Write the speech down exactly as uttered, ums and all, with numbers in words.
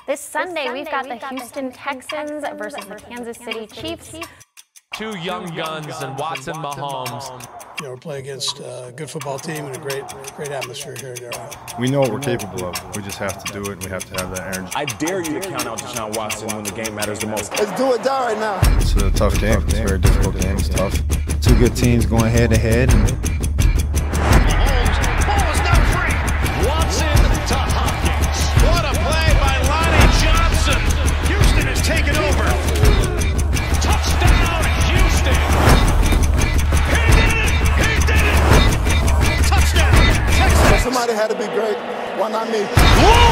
This Sunday, we've got the Houston Texans versus the Kansas City Chiefs. Two young guns and Watson, Mahomes. You know, we're playing against a good football team and a great, great atmosphere here at Arrowhead. We know what we're capable of. We just have to do it, and we have to have that energy. I dare you to count out Deshaun Watson when the game matters the most. Let's do it die right now. It's a tough game. It's a very difficult game. It's tough. Two good teams going head to head. Mahomes, ball is now free. Watson to Hopkins. What a play by Lonnie Johnson. Houston has taken over. Touchdown, Houston. He did it. He did it. Touchdown, Texas. Somebody had to be great. Why not me? Whoa!